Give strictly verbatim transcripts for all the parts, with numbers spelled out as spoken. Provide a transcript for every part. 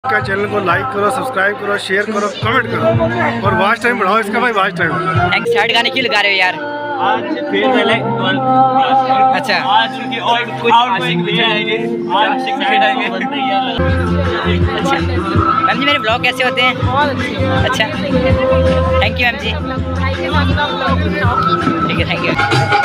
का चैनल को लाइक करो, सब्सक्राइब करो, शेयर करो, कमेंट करो और वॉच टाइम बढ़ाओ इसका भाई। वॉच टाइम एक साइड गाने क्यों लगा रहे हो यार? आज फिर पहले ट्वेल्थ क्लास। अच्छा, आज क्योंकि और कुछ आशिक भी आएंगे, आशिक भी आएंगे। अच्छा मैम जी, मेरे ब्लॉग कैसे होते हैं? अच्छा, थैंक यू मैम जी। ठीक है, थैंक यू।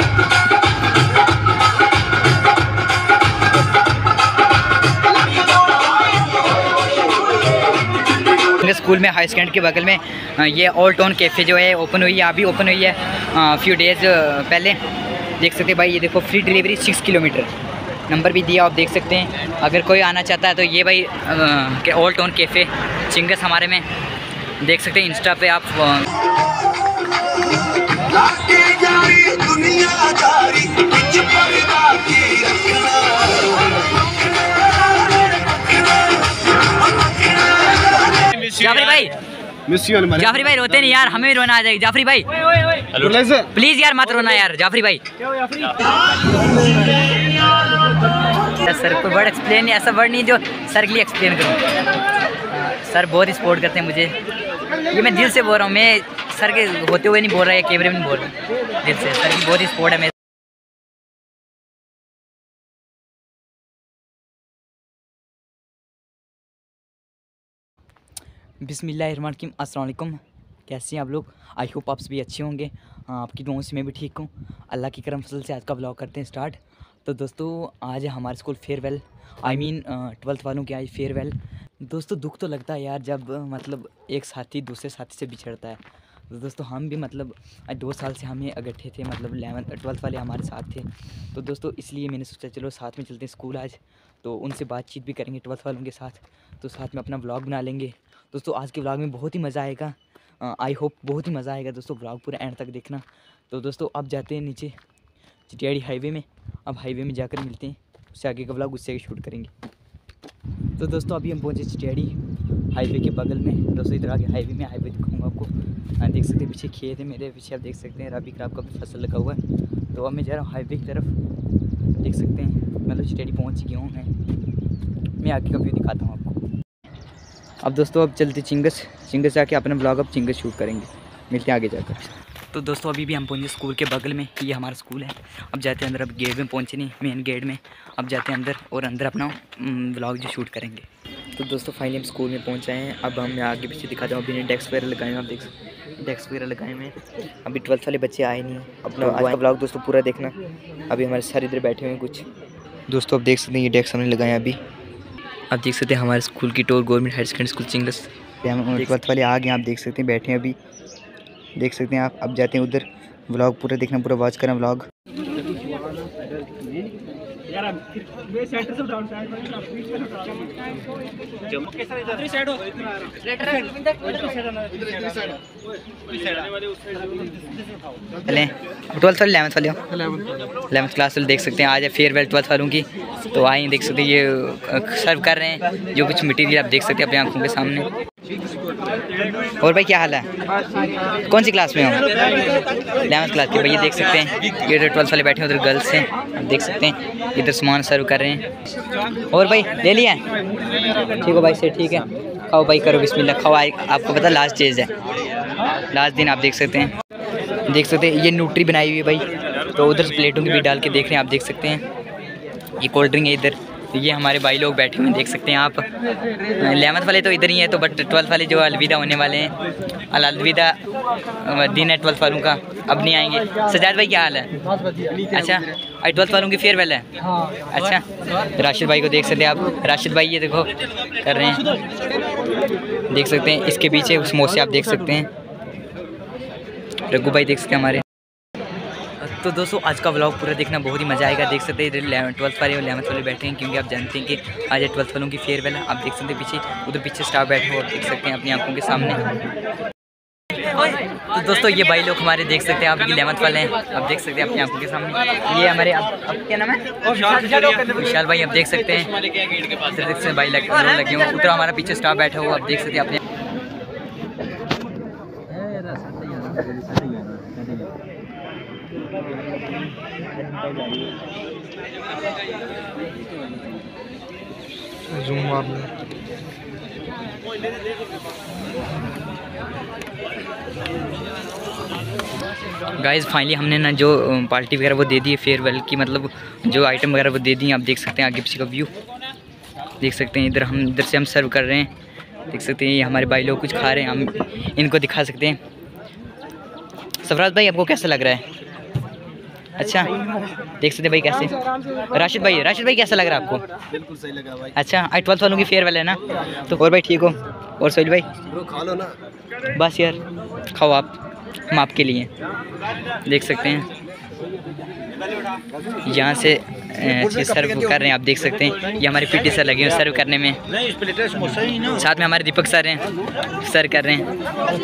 स्कूल में हाई सेकेंडरी के बगल में ये ओल्ड टाउन कैफ़े जो है ओपन हुई है, अभी ओपन हुई है फ्यू डेज़ पहले। देख सकते हैं भाई, ये देखो free delivery six kilometre, number भी दिया आप देख सकते हैं। अगर कोई आना चाहता है तो ये भाई ओल्ड टाउन कैफ़े चिंगस हमारे में देख सकते हैं। इंस्टा पे आप जाफरी भाई, जाफरी भाई रोते नहीं यार, हमें भी रोना आ जाएगा। जाफरी भाई प्लीज यार मत रोना यार। जाफरी भाई सर कोई वर्ड एक्सप्लेन नहीं, ऐसा वर्ड नहीं जो सर के लिए एक्सप्लेन करूँ। सर बहुत ही सपोर्ट करते हैं मुझे, ये मैं दिल से बोल रहा हूँ। मैं सर के होते हुए नहीं बोल रहा है, कैमरे में नहीं बोल रहा, दिल से। सर की बहुत ही सपोर्ट है मेरे। बिस्मिल्लाहिर्रहमानिर्रहीम, अस्सलाम वालेकुम। कैसे हैं आप लोग? आई होप आप सभी अच्छे होंगे। हाँ, आपकी दुआओं से मैं भी ठीक हूँ। अल्लाह की करम फसल से आज का ब्लॉग करते हैं स्टार्ट। तो दोस्तों आज है हमारे school farewell, I mean twelfth वालों की आज फेयरवेल। दोस्तों दुख तो लगता है यार जब मतलब एक साथी दूसरे साथी से बिछड़ता है। तो दोस्तों हम भी मतलब दो साल से हमें इकट्ठे थे, मतलब इलेवंथ ट्वेल्थ वाले हमारे साथ थे। तो दोस्तों इसलिए मैंने सोचा चलो साथ में चलते हैं स्कूल आज, तो उनसे बातचीत भी करेंगे ट्वेल्थ वालों के साथ, तो साथ में अपना व्लॉग बना लेंगे। दोस्तों आज के व्लॉग में बहुत ही मज़ा आएगा, आई होप बहुत ही मज़ा आएगा दोस्तों। व्लॉग पूरा एंड तक देखना। तो दोस्तों अब जाते हैं नीचे चिटियाड़ी हाईवे में, अब हाईवे में जाकर मिलते हैं, उससे आगे का व्लॉग उससे आगे शूट करेंगे। तो दोस्तों अभी हम पहुँचे चिटियाड़ी हाईवे के बगल में। दोस्तों इधर आगे हाईवे में हाईवे दिखाऊंगा आपको। आ, देख सकते हैं पीछे खेत है मेरे पीछे, आप देख सकते हैं रबी क्रॉप का भी फसल लगा हुआ है। तो अब मैं जा रहा हूँ हाईवे की तरफ, देख सकते हैं मतलब चिटियाड़ी पहुँच गया हूँ मैं। मैं आगे का व्यू दिखाता हूँ आपको। अब दोस्तों अब चलते चिंगस, चिंगस जाके अपना ब्लॉग अब चिंगस शूट करेंगे, मिलते हैं आगे जाकर। तो दोस्तों अभी भी हम पहुंचे स्कूल के बगल में, ये हमारा स्कूल है। अब जाते हैं अंदर, अब गेट में पहुंचे नहीं, मेन गेट में। अब जाते हैं अंदर और अंदर अपना ब्लॉग जो शूट करेंगे। तो दोस्तों फाइनली हम स्कूल में पहुँच आए हैं। अब हम आगे पीछे दिखाते हैं, अभी डेस्क वगैरह लगाए हैं, आप देख सकते डेस्क वगैरह लगाए हुए हैं। अभी ट्वेल्थ वाले बच्चे आए नहीं, अपना आज का ब्लॉग दोस्तों पूरा देखना। अभी हमारे सर इधर बैठे हुए हैं कुछ दोस्तों, अब देख सकते हैं ये डेस्क हमने लगाए हैं। अभी आप देख सकते हैं हमारे स्कूल की टोर गवर्नमेंट हायर सेकेंडरी स्कूल चिंगस, ट्वेल्थ वाले आ गए, आप देख सकते हैं बैठे हैं अभी, देख सकते हैं आप। अब जाते हैं उधर, व्लॉग पूरा देखना, पूरा वॉच करना व्लॉग। चलें ट्वेल्थ वाले इलेवंथ वाले इलेवंथ क्लास वाले देख सकते हैं आज है फेयरवेल ट्वेल्थ वालों की। तो आए देख सकते हैं ये सर्व कर रहे हैं जो कुछ मटेरियल, आप देख सकते हैं अपनी आंखों के सामने। और भाई क्या हाल है? कौन सी क्लास में हो? इलेवंथ क्लास के भैया देख सकते हैं, ये इधर ट्वेल्थ वाले बैठे हैं, उधर गर्ल्स हैं, आप देख सकते हैं इधर सामान सर्व कर रहे हैं। और भाई ले लिया? ठीक हो भाई से, ठीक है खाओ भाई, करो बिस्मिल्लाह खाओ। आपको पता लास्ट चीज़ है, लास्ट दिन। आप देख सकते हैं, देख सकते हैं ये न्यूट्री बनाई हुई है भाई, तो उधर प्लेटों की भी डाल के देख रहे हैं, आप देख सकते हैं। ये कोल्ड ड्रिंक है इधर, ये हमारे भाई लोग बैठे हुए हैं, देख सकते हैं आप। इलेवंथ वाले तो इधर ही है, तो बट ट्वेल्थ वाले जो अलविदा होने वाले हैं, अलविदा दिन है ट्वेल्थ वालों का, अब नहीं आएंगे। सजाद भाई क्या हाल है? अच्छा आज ट्वेल्थ वालों की फेयरवेल है। अच्छा राशिद भाई को देख सकते हैं आप, राशिद भाई ये देखो कर रहे हैं, देख सकते हैं इसके पीछे समोसे आप देख सकते हैं। रघु भाई देख सकते हैं हमारे। तो दोस्तों आज का व्लॉग पूरा देखना, बहुत ही मज़ा आएगा। देख सकते हैं इधर ट्वेल्थ वाले और इलेवंथ वाले बैठे हैं, क्योंकि आप जानते हैं कि आज ट्वेल्थ वालों की फेयरवेल है। आप देख सकते हैं पीछे, उधर पीछे स्टाफ बैठे हो, देख सकते हैं अपनी आंखों के सामने। तो दोस्तों ये भाई लोग हमारे देख सकते हैं आप, इलेवंथ वाले हैं, आप देख सकते हैं अपनी आंखों के सामने। ये हमारे अब क्या नाम है? विशाल भाई, आप देख सकते हैं देख सकते हैं भाई लगे लगे हुए, उधर हमारा पीछे स्टाफ बैठा हुआ, आप देख सकते हैं अपने। जूम मार ले। गाइस फाइनली हमने ना जो पार्टी वगैरह वो दे दी है फेयरवेल की, मतलब जो आइटम वगैरह वो दे दी। आप देख सकते हैं आगे पीछे का व्यू देख सकते हैं। इधर हम इधर से हम सर्व कर रहे हैं, देख सकते हैं। ये हमारे भाई लोग कुछ खा रहे हैं, हम इनको दिखा सकते हैं। सरफराज भाई आपको कैसा लग रहा है? अच्छा देख सकते हैं भाई कैसे। राशिद भाई राशिद भाई कैसा लग रहा है आपको? बिल्कुल सही लगा भाई। अच्छा आज ट्वेल्थ वालों की फेयरवेल है ना, तो और भाई ठीक हो? और सोहेल भाई ब्रो खा लो ना। बस यार खाओ आप, हम आपके लिए। देख सकते हैं यहाँ से सर्व कर रहे हैं, आप देख सकते हैं। ये हमारे पीटी सर लगे हैं सर्व करने में, साथ में हमारे दीपक सर हैं सर्व कर रहे हैं,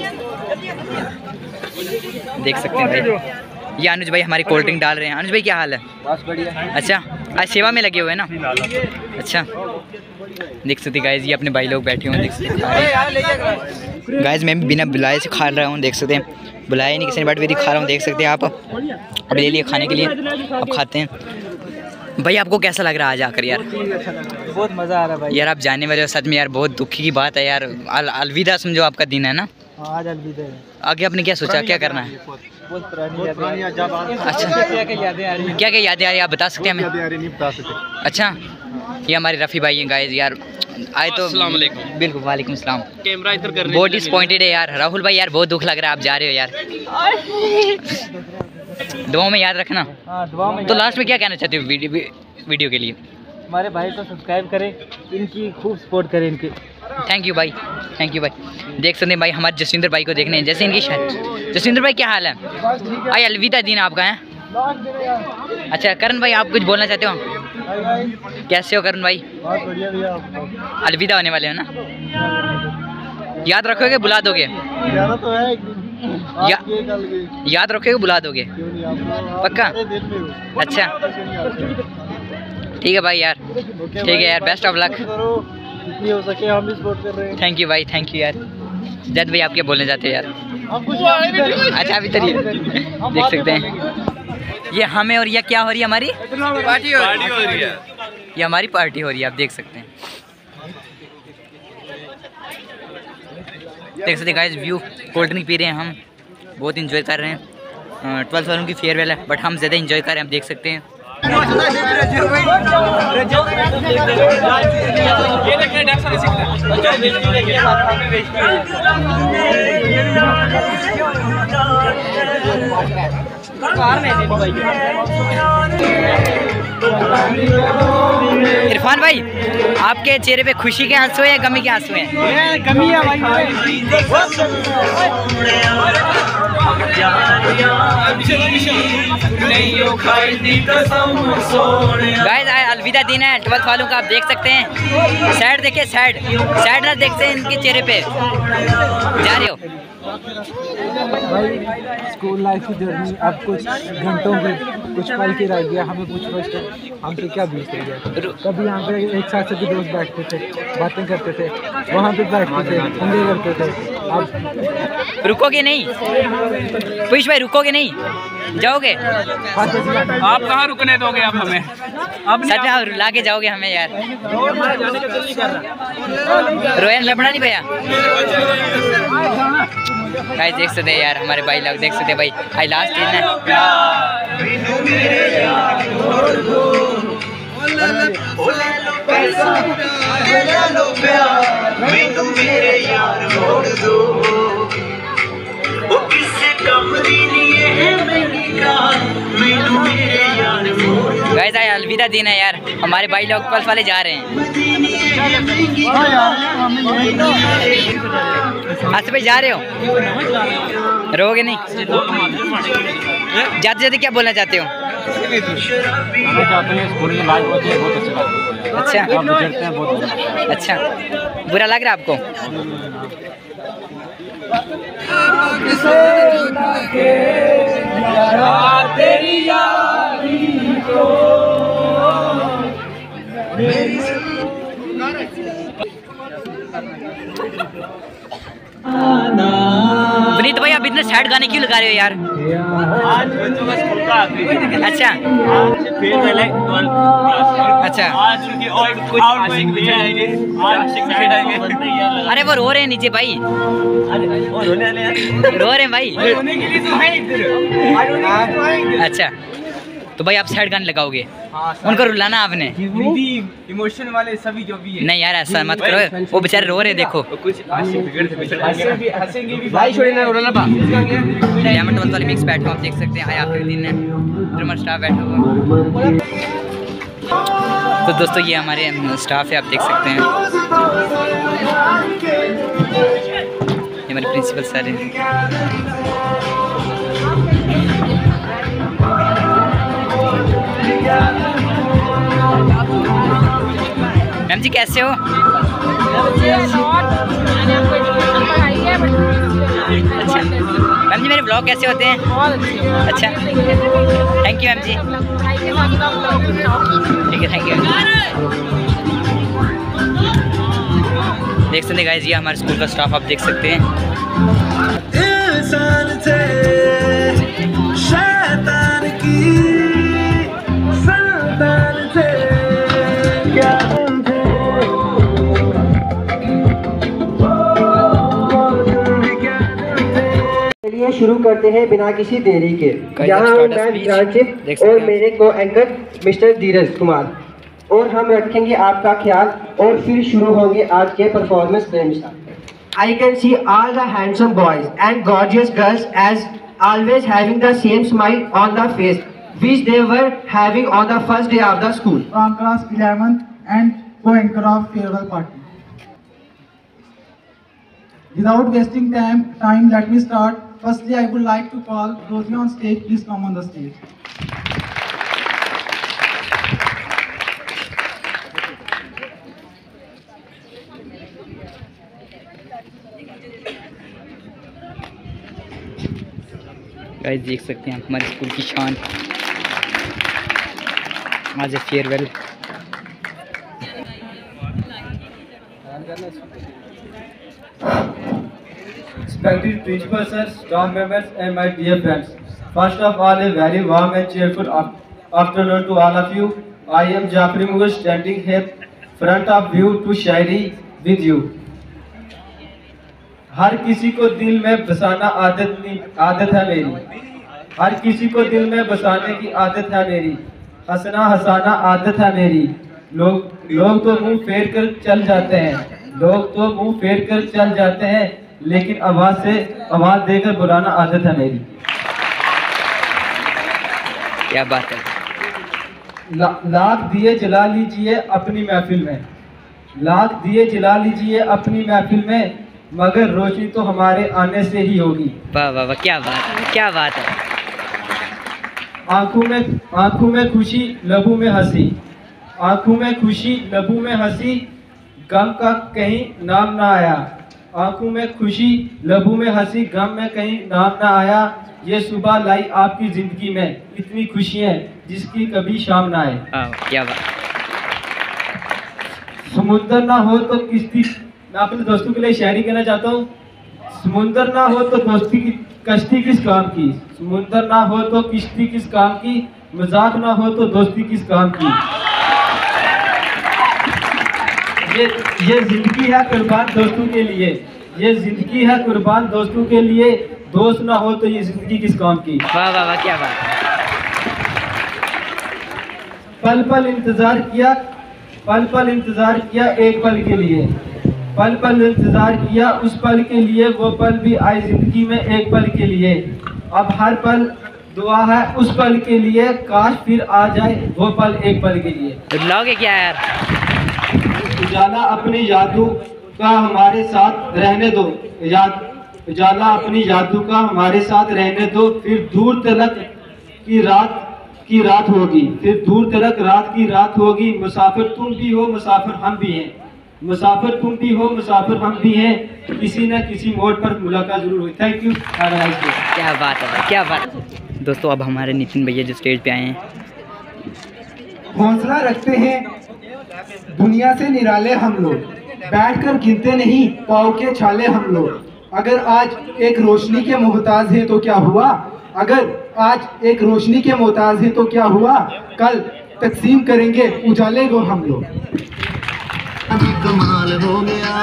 देख सकते हैं भाई। ये अनुज भाई हमारी कोल्ड ड्रिंक डाल रहे हैं। अनुज भाई क्या हाल है? बस बढ़िया। अच्छा आज सेवा में लगे हुए हैं ना? अच्छा देख सकते गाइज, ये अपने भाई लोग बैठे हुए हैं, देख सकते गाइज। मैं भी बिना बुलाए से खा रहा हूँ, देख सकते हैं। बुलाए नहीं किसी ने, बट मेरी खा रहा हूँ, देख सकते हैं आप। अब ले लिए खाने के लिए, अब खाते हैं। भाई आपको कैसा लग रहा है आज आकर यार? बहुत मज़ा आ रहा है भाई। यार आप जाने वाले हो, सच में यार बहुत दुखी की बात है यार। अल अलविदा समझो आपका दिन है ना आज अलविदा है। आगे आपने क्या सोचा, क्या करना है? बहुत पुरानी यादें। अच्छा क्या क्या यादें आ रही हैं? क्या क्या यादें आ रही है आप बता सकते हैं हमें? नहीं बता सकते। अच्छा ये हमारे रफ़ी भाई हैं गाइस यार, आए तो अस्सलाम वालेकुम। बिल्कुल वालेकुम सलाम। कैमरा इधर कर बहुत डिसपॉइंटेड है यार राहुल भाई, यार बहुत दुख लग रहा है आप जा रहे हो यार। दुआओं में याद रखना। हाँ दुआ में। तो लास्ट में क्या कहना चाहते हो वीडियो वीडियो के लिए? हमारे भाई को सब्सक्राइब करें, इनकी खूब सपोर्ट करें इनकी। थैंक यू भाई, थैंक यू भाई। देख सकते हैं भाई हमारे जसविंदर भाई को देखने हैं, जैसे इनकी शायद। जसविंदर भाई क्या हाल है? भाई अलविदा दिन आपका है। अच्छा करण भाई आप कुछ बोलना चाहते हो? कैसे हो करण भाई? बहुत बढ़िया भैया। अलविदा होने वाले हो ना, याद रखोगे बुला दोगे? जाना तो है एक दिन। या, आज ये कल के। याद रखोगे बुला दोगे क्यों नहीं आप? पक्का? सारे दिन में हो। अच्छा ठीक है भाई यार, ठीक है यार, बेस्ट ऑफ लक। जितनी हो सके हम भी सपोर्ट कर रहे हैं। थैंक यू भाई, थैंक यू यार। जद भाई आप क्या बोलने चाहते हो यार? हम कुछ नहीं। अच्छा अभी तक देख सकते हैं ये हमें, और ये क्या हो रही है हमारी पार्टी हो रही है। ये हमारी पार्टी हो रही है, आप देख सकते हैं। देख सकते गाइस व्यू, कोल्ड ड्रिंक पी रहे हैं हम, बहुत इंजॉय कर रहे हैं। ट्वेल्थ वालों की फेयरवेल है बट हम ज़्यादा इंजॉय कर रहे हैं, आप देख सकते हैं। इरफान भाई आपके चेहरे पे खुशी के आंसू हैं या गमी के आंसू हैं? कमी है भाई। गाइस आज अलविदा दिन है ट्वेल्थ वालों का, आप देख सकते हैं। सैड देखिए, सैड सैडनेस देखते हैं इनके चेहरे पे। जा रहे हो भाई स्कूल लाइफ की जर्नी अब कुछ घंटों की, कुछ पल की रह गया। हमें कुछ कुछ हमसे क्या बीत गया। कभी यहाँ पे एक साथ सभी दोस्त बैठते थे, बातें करते थे, वहाँ पे बैठते थे, पंगे करते थे। अब रुकोगे नहीं पीयूष भाई, रुकोगे नहीं, जाओगे? आप कहाँ रुकने दोगे आप हमें? अब सच में आप रुला के जाओगे हमें यार। रोहन लपड़ा नहीं भैया। गाइस देख सकते हैं यार हमारे भाई लोग, देख सकते हैं भाई आज लास्ट दिन है। गाइस आज अलविदा दिन है यार, हमारे भाई लोग पल्स वाले जा रहे हैं। आज भाई जा रहे हो, रोगे नहीं? जाते जाते क्या बोलना चाहते हो? हमें चाहते हैं स्कूल में लाइफ होती है, बहुत अच्छा लगता है। अच्छा आप गुजरते हैं बहुत अच्छा। अच्छा बुरा लग रहा है आपको? नहीं तो भाई आप इतने सैड गाने क्यों लगा रहे हो यार? आज बच्चों का स्कूल का आखिरी दिन है। अच्छा आज फिर पहले ट्वेल्थ क्लास। अच्छा आज उनकी और कुछ आशिक भी आएंगे, आशिक भी आएंगे। अरे वो रो रहे हैं नीचे भाई, अरे वो रोने वाले हैं। रो रहे हैं भाई। रोने के लिए तो है इधर। अच्छा तो भाई आप सैड गाने लगाओगे, उनको रुलाना आपने? इमोशन वाले सभी जो भी है। नहीं यार ऐसा मत करो, वो बेचारे रो रहे हैं देखो। कुछ आशिक बिगड़ से हंसेंगे भी भाई, छोड़े ना रोना बा। डायमंड वन वाले मिक्स बैठो, आप देख सकते हैं आया आखिरी दिन है, ड्रमर स्टाफ बैठा हुआ। तो दोस्तों ये हमारे स्टाफ है, आप देख सकते हैं, ये हमारे प्रिंसिपल सर हैं। मैम जी कैसे हो? अच्छा मैम जी मेरे ब्लॉग कैसे होते हैं? अच्छा थैंक यू मैम जी। ठीक है थैंक यू। देख सकते हैं गाइस ये हमारे स्कूल का स्टाफ आप देख सकते हैं। शुरू करते हैं बिना किसी देरी के। यहाँ हूँ मैं विक्रांत और मेरे को एंकर मिस्टर धीरज कुमार, और हम रखेंगे आपका ख्याल और फिर शुरू होंगे आज के परफॉर्मेंस प्रेमिशा। I can see all the handsome boys and gorgeous girls as always having the same smile on the face which they were having on the first day of the school. From class eleventh and co-anchor of farewell party. Without wasting time, time, let me start. Firstly, I would like to call those on stage. Please come on the stage. Guys देख सकते हैं हमारे school की शान, आज है farewell. Respected principal sir, staff members and my dear friends. First of all, a very warm and cheerful afternoon to all of you. I am Jafri Mughal standing here front of you to shayari with you. हर किसी को दिल में बसाना आदत नहीं आदत है मेरी, हर किसी को दिल में बसाने की आदत है मेरी, हंसना हंसाना आदत है मेरी। लोग लोग तो मुंह फेर कर चल जाते हैं, लोग तो मुंह फेर कर चल जाते हैं, लेकिन आवाज से आवाज देकर बुलाना आदत है मेरी। क्या बात है। ला, लाख दिए जला लीजिए अपनी महफिल में, लाख दिए जला लीजिए अपनी महफिल में, मगर रोशनी तो हमारे आने से ही होगी। वाह वाह वाह क्या बात है, क्या बात है। आंखों में आंखों में खुशी लबों में हंसी, आंखों में खुशी लबों में हंसी, गम का कहीं नाम ना आया। आंखों में खुशी लबों में हंसी, गम में कहीं नाम ना आया। ये सुबह लाई आपकी जिंदगी में इतनी खुशियाँ जिसकी कभी शाम ना आए। क्या बात। समुंदर ना हो तो किश्ती, मैं अपने दोस्तों के लिए शायरी कहना चाहता हूँ। समुंदर ना हो तो दोस्ती की कश्ती किस काम की, समुंदर ना हो तो किश्ती किस काम की, मजाक ना हो तो दोस्ती किस काम की। ये ये जिंदगी है कुर्बान दोस्तों के लिए, ये जिंदगी है कुर्बान दोस्तों के लिए, दोस्त ना हो तो ये जिंदगी किस काम की। वाह वाह वाह क्या बात है। पल पल इंतजार किया, पल पल इंतजार किया एक पल के लिए, पल पल इंतजार किया उस पल के लिए, वो पल भी आए जिंदगी में एक पल के लिए। अब हर पल दुआ है उस पल के लिए, काश फिर आ जाए वो पल एक पल के लिए। बुलाओगे क्या यार। उजाला अपनी यादों का हमारे साथ रहने दो, याद उजाला अपनी यादों का हमारे साथ रहने दो, फिर दूर तलक की रात की रात होगी, फिर दूर तलक रात की रात होगी। मुसाफिर तुम भी हो मुसाफिर हम भी हैं, मुसाफिर तुम भी हो मुसाफिर हम भी हैं, किसी न किसी मोड़ पर मुलाकात जरूर हुई। Thank you. क्या बात है क्या बात। दोस्तों अब हमारे नितिन भैया जो स्टेज पे आए हैं। हौसला रखते हैं दुनिया से निराले हम लोग, बैठकर गिनते नहीं पाँव के छाले हम लोग, अगर आज एक रोशनी के मोहताज है तो क्या हुआ, अगर आज एक रोशनी के मोहताज है तो क्या हुआ, कल तकसीम करेंगे उजाले को हम लोग। कमाल हो गया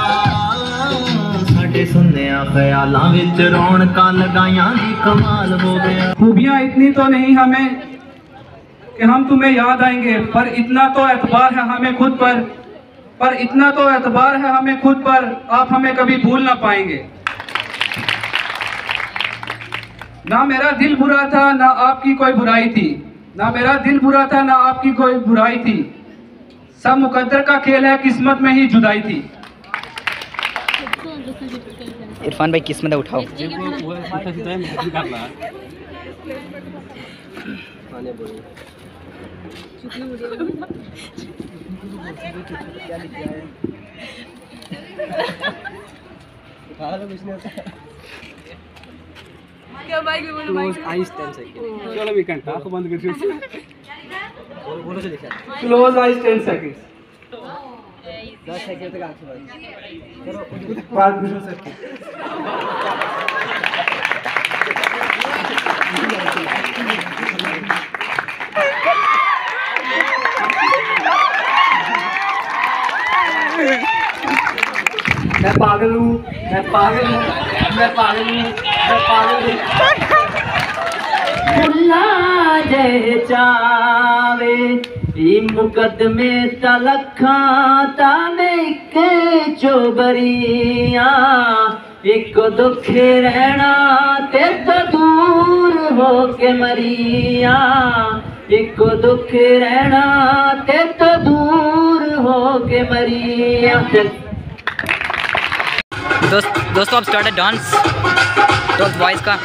साडे सुनया ख्यालां विच रौनकां लगाइयां दी कमाल हो गया। खूबियाँ इतनी तो नहीं हमें कि हम तुम्हें याद आएंगे, पर इतना तो एतबार है हमें खुद पर, पर इतना तो एतबार है हमें खुद पर, आप हमें कभी भूल ना पाएंगे। ना मेरा दिल बुरा था ना आपकी कोई बुराई थी, ना मेरा दिल बुरा था ना आपकी कोई बुराई थी, सब मुकद्दर का खेल है किस्मत में ही जुदाई थी। इरफान भाई किस्मत उठाओ। चलो भी घंटा आँख बंद कर क्लोज आइज टेन सेकंड्स। दस सेकंड तक आंखें बंद करो। बात भी हो सकती मैं पागल हूँ, मैं पागल हूँ, मैं पागल हूँ, मैं पागल हूँ। भुला दे चावे ई मुकदमे तलखा ताने के चोबरिया, एक दुख रहना ते तो दूर हो के मरिया, एक दुख रहना ते तो दूर हो के मरिया। दोस्त दोस्तों अब स्टार्ट है डांस ट्वेल्थ बॉयज़ का।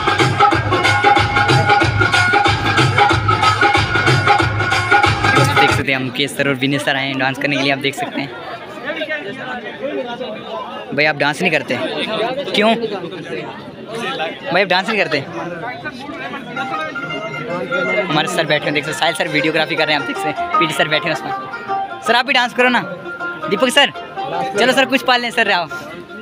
देख सकते हैं हम मुकेश सर और विनय सर आए हैं डांस करने के लिए, आप देख सकते हैं। भाई आप डांस नहीं करते क्यों? भाई आप डांस नहीं करते? हमारे सर बैठे हैं, देख सकते, साहिल सर वीडियोग्राफी कर रहे हैं, आप देख सकते, पीटी सर बैठे हैं उसमें। सर आप भी डांस करो ना, दीपक सर चलो सर कुछ पाल लें सर। आओ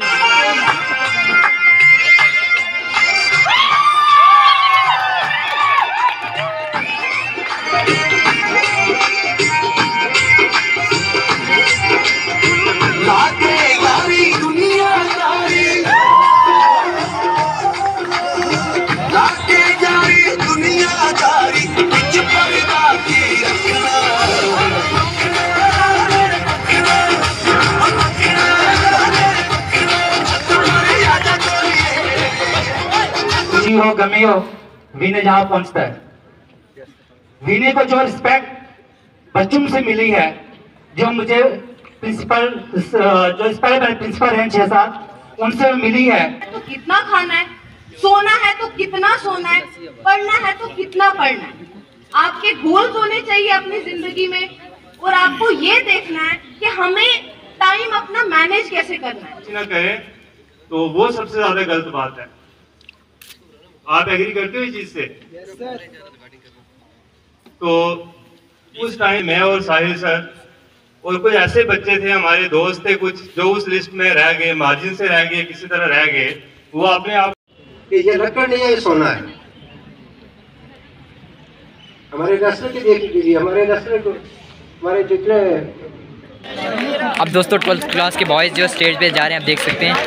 हो गमी हो, विनय जहाँ पहुंचता है, विनय को जो रिस्पेक्ट बच्चों से मिली है, जो मुझे प्रिंसिपल जो इस पहले प्रिंसिपल हैं छह सात उनसे मिली है। तो कितना खाना है, सोना है तो कितना सोना है, पढ़ना है तो कितना पढ़ना है। आपके गोल्स होने चाहिए अपनी जिंदगी में, और आपको ये देखना है कि हमें टाइम अपना मैनेज कैसे करना है। ना कहे तो वो सबसे ज्यादा गलत बात है। आप एग्री करते हो इस चीज से? तो उस टाइम मैं और साहिल सर और कुछ ऐसे बच्चे थे, हमारे दोस्त थे कुछ, जो उस लिस्ट में रह गए, मार्जिन से रह गए, किसी तरह रह गए। वो अपने आप ये लकड़ नहीं है, ये सोना है। हमारे रास्ते की देख लीजिए, हमारे रास्ते को हमारे जितने। अब दोस्तों ट्वेल्थ क्लास के बॉयज़ जो स्टेज पे जा रहे हैं, आप देख सकते हैं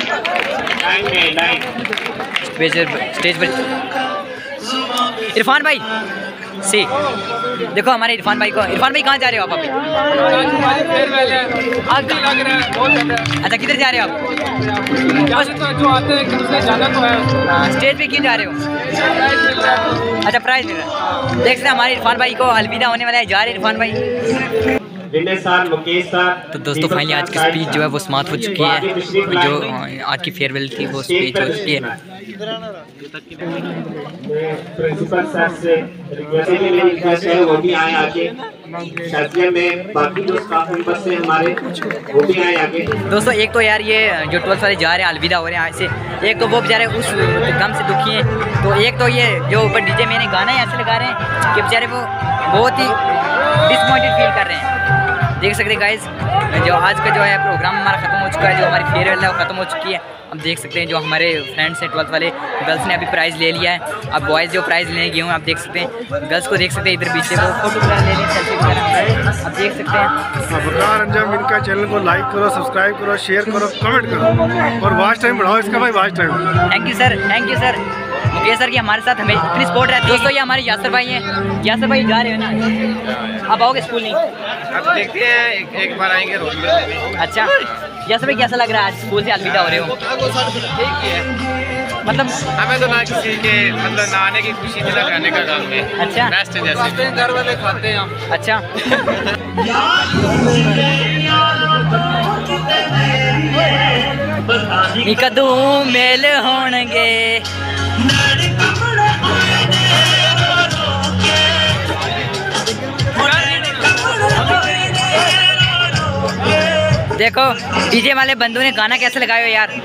स्टेज स्टेज पर। इरफान भाई सी देखो हमारे इरफान भाई को। इरफान भाई कहाँ जा रहे हो आप अभी? अच्छा किधर जा रहे हो आप? जो आते हैं जाना तो है। स्टेज पे क्यों जा रहे हो? अच्छा प्राइज मिल रहा है। देख सकते हैं हमारे इरफान भाई को अलविदा होने वाला है, जा रहे इरफान भाई। Vinay sir, Mukesh sir. तो दोस्तों फाइनली आज की स्पीच जो है वो समाप्त हो चुकी है, जो आज की फेयरवेल थी वो स्पीच हो चुकी है। प्रिंसिपल सर से रिक्वेस्ट है वो भी आए आगे, शायद में बाकी जो स्टाफ मेंबर्स हैं हमारे वो भी आए आगे। दोस्तों एक तो यार ये जो ट्वेल्थ वाले जा रहे हैं अलविदा हो रहे हैं आज से, एक तो वो बेचारे उस गम से दुखी हैं, तो एक तो ये जो ऊपर डीजे में गाना ही ऐसे लगा रहे हैं कि बेचारे वो बहुत ही डिसअपॉइंटेड फील कर रहे हैं। देख सकते हैं गाइज, जो आज का जो है प्रोग्राम हमारा ख़त्म हो चुका है, जो हमारी फेयरवेल है वो ख़त्म हो चुकी है। अब देख सकते हैं जो हमारे फ्रेंड्स हैं ट्वेल्थ वाले, गर्ल्स ने अभी प्राइज़ ले लिया है। अब बॉयज़ जो प्राइज़ लेने गए हूँ, आप देख सकते हैं गर्ल्स को देख सकते हैं इधर पीछे वो फोटो वगैरह ले लें, सेल्फी वगैरह आप देख सकते हैं। वकार अंजाम इनका चैनल को लाइक करो, सब्सक्राइब करो, शेयर करो, कमेंट करो और वॉच टाइम बढ़ाओ इसका भाई, watch time. Thank you sir, thank you sir. Mukesh sir की हमारे साथ हमें इतनी सपोर्ट रहती है। दोस्तों ये हमारे यासर भाई हैं। यासर भाई जा रहे हो ना, अब आओगे स्कूल नहीं? अब देखते हैं, एक, एक बार आएंगे रोड में। अच्छा यासर भाई कैसा लग रहा है आज स्कूल से अलविदा हो रहे हो? ठीक है, मतलब हमें तो ना किसी के मतलब ना आने की खुशी थी ना करने का काम है। अच्छा बेस्ट है, जैसे घर वाले खाते हैं हम। अच्छा कदू मेल होणगे देखो डीजे वाले बंदों ने गाना कैसे लगाया हो यार।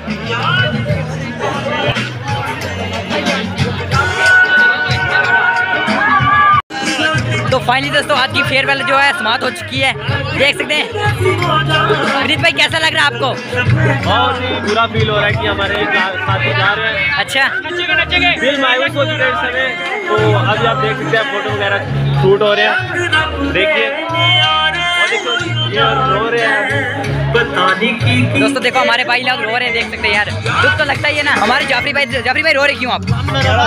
तो फाइनली दोस्तों आज की फेयरवेल जो है समाप्त हो चुकी है, देख सकते हैं। विनीत भाई कैसा लग रहा है आपको? बहुत ही बुरा फील हो रहा है कि हमारे साथी जा रहे हैं। अच्छा दिल मायूस हो चुका है इस समय। तो अभी आप देख सकते हैं फोटो वगैरह शूट हो रहे हैं, देखिए रो रहे हैं। दोस्तों देखो हमारे भाई लोग रो रहे हैं, देख सकते हैं यार, दुख तो लगता ही है ना। हमारे जाफरी भाई, जाफरी भाई रो रहे क्यों आप?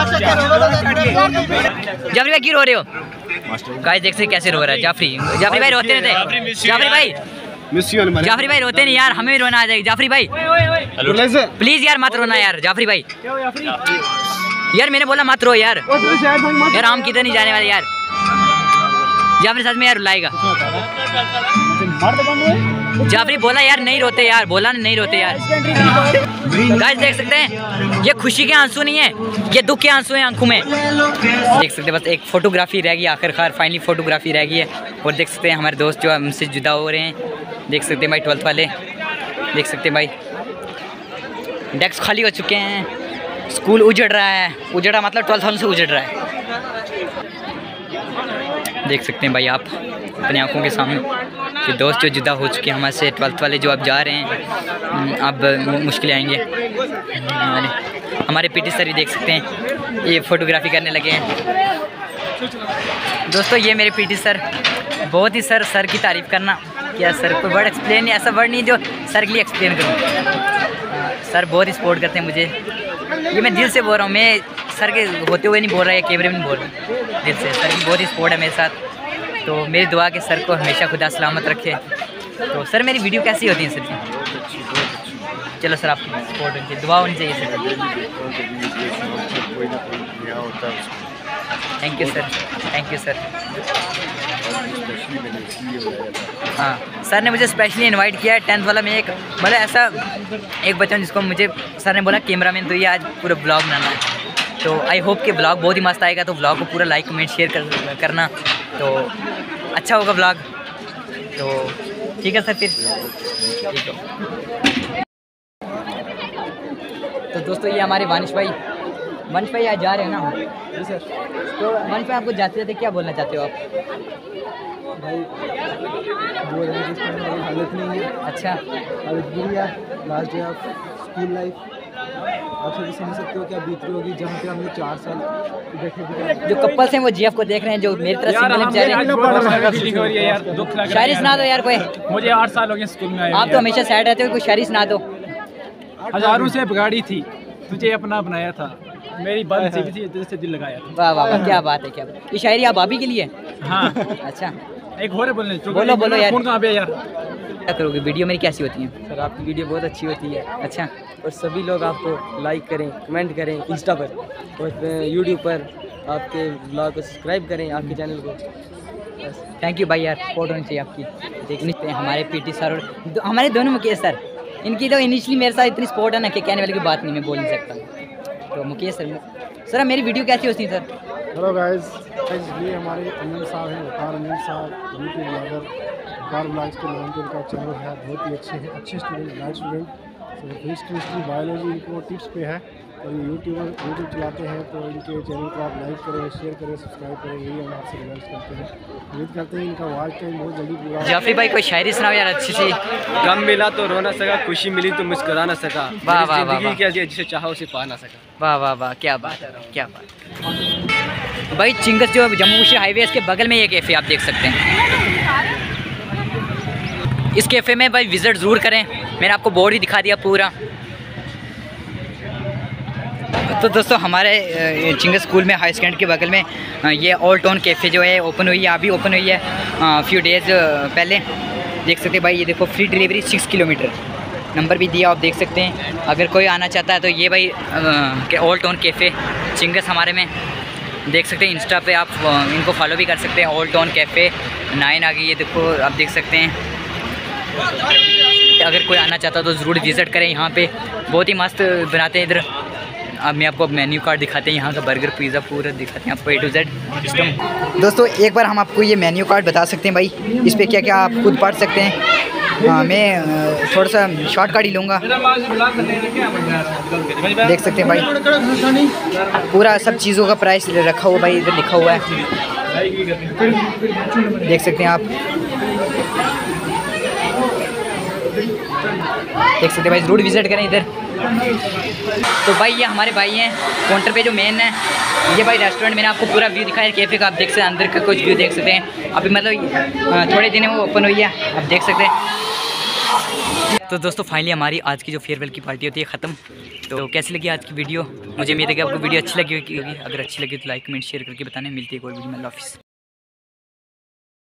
जाफरी भाई क्यों रो रहे हो? गाइस देख सकते कैसे रो रहा है जाफरी। जाफरी भाई रोते नहीं थे, जाफरी भाई जाफरी भाई रोते नहीं यार, हमें भी रोना आ जाएगी। जाफरी भाई प्लीज यार मत रोना यार। जाफरी भाई यार मैंने बोला मत रो यार, यार हम किधर नहीं जाने वाले यार। जाफरी साथ में यार रुलाएगा। जाफरी बोला यार नहीं रोते यार, बोला नहीं रोते यार। गाइस देख सकते हैं ये खुशी के आंसू नहीं है, ये दुख के आंसू हैं आंखों में। देख सकते हैं बस एक फोटोग्राफी रह गई, आखिरकार फाइनली फोटोग्राफी रह गई है। और देख सकते हैं हमारे दोस्त जो हमसे जुदा हो रहे हैं, देख सकते हैं भाई ट्वेल्थ वाले, देख सकते हैं भाई डेस्क खाली हो चुके हैं, स्कूल उजड़ रहा है। उजड़ा मतलब ट्वेल्थ वालों से उजड़ रहा है, देख सकते हैं भाई आप अपनी आंखों के सामने कि दोस्त जो जुदा हो चुके हैं हमारे से, ट्वेल्थ वाले जो अब जा रहे हैं, अब मुश्किलें आएंगे। हमारे हमारे पीटी सर भी देख सकते हैं ये फोटोग्राफी करने लगे हैं। दोस्तों ये मेरे पीटी सर, बहुत ही सर सर की तारीफ़ करना क्या सर, कोई वर्ड एक्सप्लेन नहीं, ऐसा वर्ड नहीं जो सर के लिए एक्सप्लेन करूँ। सर बहुत ही सपोर्ट करते हैं मुझे, ये मैं दिल से बोल रहा हूँ, मैं सर के होते हुए नहीं बोल रहा है, कैमरे में नहीं बोल रहा, दिल से। सर की बहुत ही सपोर्ट है मेरे साथ, तो मेरी दुआ के सर को हमेशा खुदा सलामत रखे। तो सर मेरी वीडियो कैसी होती है सर की? चलो सर आपकी सपोर्ट होनी चाहिए, दुआ होनी चाहिए sir. Thank you sir, thank you sir. हाँ सर ने मुझे स्पेशली इनवाइट किया है टेंथ वाला में, एक मतलब ऐसा एक बच्चा जिसको मुझे सर ने बोला कैमरामैन तो ये आज पूरा ब्लॉग बनाना है। तो आई होप कि ब्लॉग बहुत ही मस्त आएगा, तो ब्लॉग को पूरा लाइक कमेंट शेयर कर, करना, तो अच्छा होगा ब्लॉग। तो ठीक है सर फिर ठीक है। तो दोस्तों ये हमारे वानिश भाई, वानिश भाई आज जा रहे हैं ना? जी सर। तो वानिश भाई आपको जाते जाते क्या बोलना चाहते हो आप? भाई बोल रहे हैं कि मेरी हालत नहीं है। अच्छा हालत बुरी है, last day of school life आप सभी समझ सकते हो क्या बीत रही होगी, जहाँ पे हमने चार साल बैठे। जो कपल्स हैं वो जीएफ को देख रहे हैं, जो मेरी तरफ सिंगल हैं बेचारे। शायरी सुना दो यार कोई। मुझे आठ साल हो गए स्कूल में आए। आप तो हमेशा सैड रहते हो, कोई शायरी सुना दो। हजारों से बिगाड़ी थी, तुझे अपना बनाया था, मेरी बंद सी थी, दिल से दिल लगाया था। वाह वाह क्या बात है, क्या बात। ये शायरी आप भाभी के लिए? हाँ। अच्छा एक और बोलने बोलो बोलो यार। फोन कहाँ पे यार? क्या करोगे, वीडियो मेरी कैसी होती है? सर आपकी वीडियो बहुत अच्छी होती है। अच्छा और सभी लोग आपको लाइक करें, कमेंट करें इंस्टा पर और यूट्यूब पर आपके ब्लॉग को सब्सक्राइब करें, आपके चैनल को। थैंक यू भाई यार, सपोर्ट होनी चाहिए आपकी। देखने हमारे पीटी सर और दो, हमारे दोनों मुकेश सर, इनकी तो इनिशियली मेरे साथ इतनी सपोर्ट है ना कि कहने वाली कोई बात नहीं, मैं बोल नहीं सकता। तो मुकेश सर, सर मेरी वीडियो कैसी होती है सर? हेलो गाइस, ये हमारे अमीन साहब हैं, वकार अमीन साहब, यूट्यूब ब्लॉगर, वकार ब्लॉग्स के नाम पे उनका चैनल है, बहुत ही अच्छे हैं, अच्छे student, nice student. History history biology इनको टिप्स पे है और ये यूट्यूबर यूट्यूब चलाते हैं, तो इनके चैनल को आप लाइक करें, शेयर करें, सब्सक्राइब करें, यही हम आपसे रिक्वेस्ट करते हैं। उम्मीद करते हैं इनका वॉच टाइम बहुत जल्दी पूरा। जाफरी भाई कोई शायरी सुनाओ यार अच्छी सी। गम मिला तो रो ना सका, खुशी मिली तो मुस्कुरा ना सका, वाह वाह वाह, जिंदगी जिसे चाहा उसे पा ना सका। वाह वाह वाह, क्या बात है, क्या बात भाई। चिंगस जो जम्मू कश्मीर हाईवे इसके बगल में ये कैफ़े आप देख सकते हैं। इस कैफ़े में भाई विज़िट ज़रूर करें, मैंने आपको बोर्ड ही दिखा दिया पूरा। तो दोस्तों हमारे चिंगस स्कूल में हाई सेकेंडरी के बगल में ये ओल्ड टाउन कैफ़े जो है ओपन हुई है, अभी ओपन हुई है फ्यू डेज़ पहले। देख सकते हैं भाई, ये देखो free delivery six kilometre, number भी दिया आप देख सकते हैं। अगर कोई आना चाहता है तो ये भाई ओल्ड टाउन कैफ़े चिंगस हमारे में देख सकते हैं। इंस्टा पे आप इनको फॉलो भी कर सकते हैं, ओल्ड टाउन कैफ़े नाइन आ गई, ये देखो आप देख सकते हैं। अगर कोई आना चाहता है तो ज़रूर विज़िट करें, यहाँ पे बहुत ही मस्त बनाते हैं इधर। अब मैं आपको मेन्यू कार्ड दिखाते हैं, यहाँ का बर्गर पिज़्ज़ा पूरा दिखाते हैं आपको ए टू जेड सिस्टम। दोस्तों एक बार हम आपको ये मेन्यू कार्ड बता सकते हैं भाई, इस पर क्या क्या आप खुद पढ़ सकते हैं। हाँ, मैं थोड़ा सा शॉर्टकट ही लूँगा। देख सकते हैं भाई पूरा सब चीज़ों का प्राइस रखा हुआ भाई, इधर लिखा हुआ है, देख सकते हैं आप। देख सकते हैं भाई, ज़रूर विज़िट करें इधर। तो भाई ये हमारे भाई हैं काउंटर पे जो मेन है, ये भाई रेस्टोरेंट मैंने आपको पूरा व्यू दिखाया कैफ़े का, आप देख सकते हैं अंदर का कुछ व्यू देख सकते हैं। अभी मतलब थोड़े दिन वो ओपन हुई है, आप देख सकते हैं। तो दोस्तों फाइनली हमारी आज की जो फेयरवेल की पार्टी होती है ख़त्म। तो कैसी लगी आज की वीडियो, मुझे उम्मीद है कि आपको वीडियो अच्छी लगी होगी। अगर अच्छी लगी तो लाइक कमेंट शेयर करके बताना। मिलती है कोई वीडियो में। अल्लाह हाफ़िज़।